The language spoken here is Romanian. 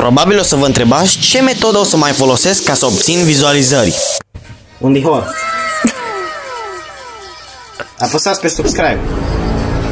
Probabil o să vă întrebați ce metodă o să mai folosesc ca să obțin vizualizări. Un dihor. Apăsați pe subscribe.